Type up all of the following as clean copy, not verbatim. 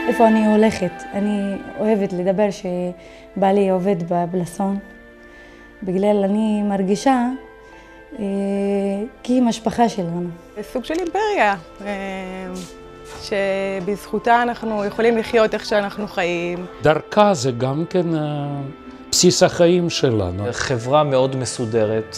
איפה אני הולכת? אני אוהבת לדבר שבעלי עובד בבלסון, בגלל אני מרגישה כי משפחה שלנו. זה סוג של אימפריה, שבזכותה אנחנו יכולים לחיות איך שאנחנו חיים. דרכה זה גם כן בסיס החיים שלנו. חברה מאוד מסודרת,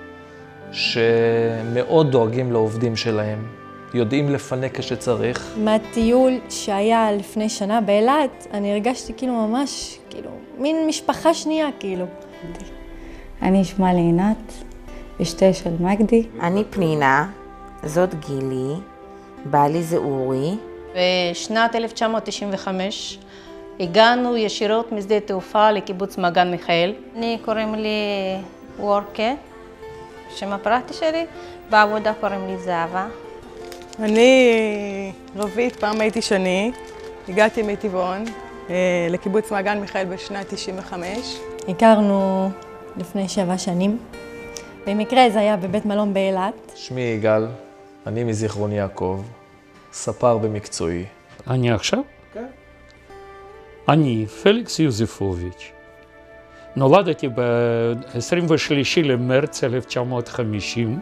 שמאוד דואגים לעובדים שלהם, יודעים לפנק כשצריך. מהטיול שהיה לפני שנה באילת, אני הרגשתי כאילו ממש, מין משפחה שנייה כאילו. אני שמה לעינת, אשתה של מגדי. אני פנינה, זאת גילי, בעלי זה אורי. בשנת 1995 הגענו ישירות משדה תעופה לקיבוץ מעגן מיכאל. אני קוראים לי וורקה, שם הפרטי שלי, בעבודה קוראים לי זהבה. אני רבית, פעם הייתי שני, הגעתי מטבעון לקיבוץ מעגן מיכאל בשנת 95. הכרנו לפני 7 שנים. במקרה זה היה בבית מלון באילת. שמי יגאל, אני מזיכרון יעקב, ספר במקצועי. אני עכשיו? כן. אני פליקס יוזפוביץ'. נולדתי ב-23 למרץ 1950.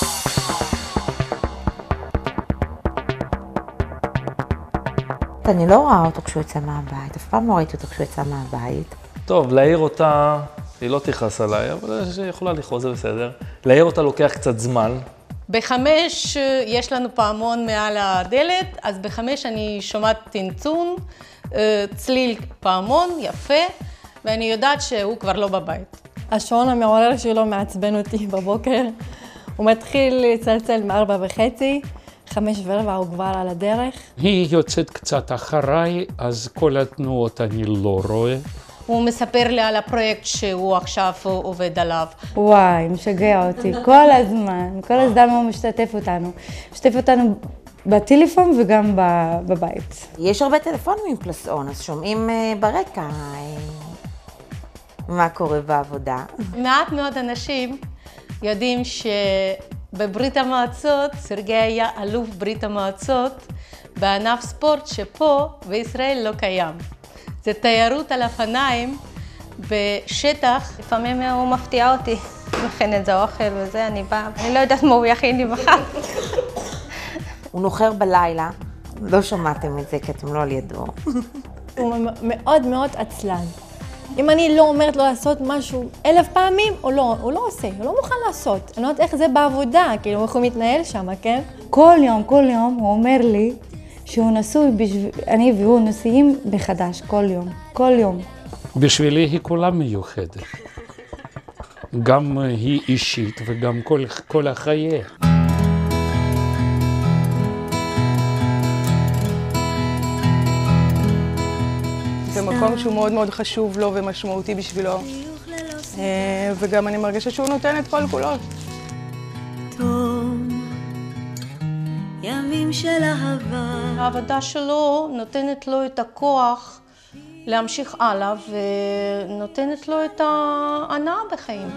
אני לא רואה אותו כשהוא יצא מהבית, אף פעם לא ראיתי אותו כשהוא יצא מהבית. טוב, להעיר אותה, היא לא תכעס עליי, אבל היא יכולה לכעוס, זה בסדר. להעיר אותה לוקח קצת זמן. ב5 יש לנו פעמון מעל הדלת, אז ב5 אני שומעת טינצון, צליל פעמון יפה, ואני יודעת שהוא כבר לא בבית. השעון המעורר שלו מעצבן אותי בבוקר. הוא מתחיל לצלצל מ4:30, 5:15 הוא כבר על הדרך. היא יוצאת קצת אחריי, אז כל התנועות אני לא רואה. הוא מספר לי על הפרויקט שהוא עכשיו עובד עליו. וואי, משגע אותי כל הזמן, כל הזמן הוא משתף אותנו בטלפון וגם בבית. יש הרבה טלפונים עם פלסון, אז שומעים ברקע מה קורה בעבודה. מעט מאוד אנשים יודעים שבברית המועצות, סרגי היה אלוף ברית המועצות בענף ספורט שפה בישראל לא קיים. זה תיירות על אופניים בשטח. לפעמים הוא מפתיע אותי, מכין את זה אוכל וזה, אני באה, אני לא יודעת מה הוא יכין לי מחר. הוא נוחר בלילה, לא שמעתם את זה כי אתם לא על ידו. הוא מאוד מאוד עצלן. אם אני לא אומרת לו לעשות משהו 1000 פעמים, הוא לא עושה, הוא לא מוכן לעשות. אני לא יודעת איך זה בעבודה, כאילו איך הוא מתנהל שם, כן? כל יום הוא אומר לי שהוא נשוי, אני והוא נשואים בחדש, כל יום. בשבילי היא כולה מיוחדת. גם היא אישית וגם כל החייה. זה מקום שהוא מאוד מאוד חשוב לו ומשמעותי בשבילו. וגם אני מרגישה שהוא נותן את כל כולו. ימים של אהבה. העבודה שלו נותנת לו את הכוח להמשיך הלאה ונותנת לו את ההנאה בחיים.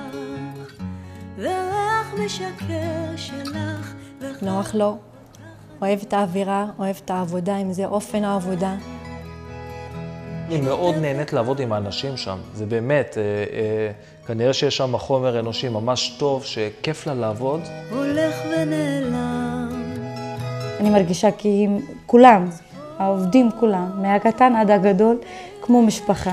וריח משקר שלך. נוח לו, אוהב את האווירה, אוהב את העבודה, אם זה אופן העבודה. אני מאוד נהנית לעבוד עם האנשים שם, זה באמת, כנראה שיש שם חומר אנושי ממש טוב, שכיף לה לעבוד. הולך ונעלם. אני מרגישה כי כולם, העובדים כולם, מהקטן עד הגדול, כמו משפחה.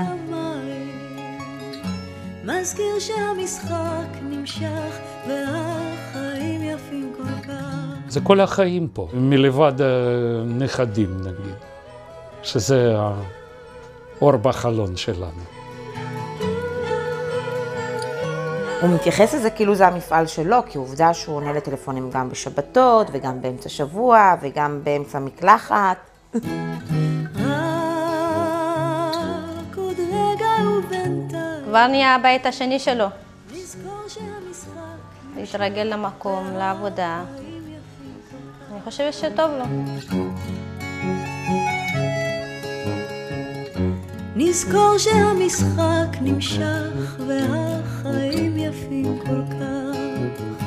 מזכיר שהמשחק נמשך והחיים יפים כל כך. זה כל החיים פה, מלבד נכדים נגיד, שזה האור בחלון שלנו. הוא מתייחס לזה כאילו זה המפעל שלו, כי עובדה שהוא עונה לטלפונים גם בשבתות, וגם באמצע שבוע, וגם באמצע מקלחת. כבר נהיה הבית השני שלו. להתרגל למקום, לעבודה. אני חושבת שטוב לו. נזכור שהמשחק נמשך והחיים יפים כל כך.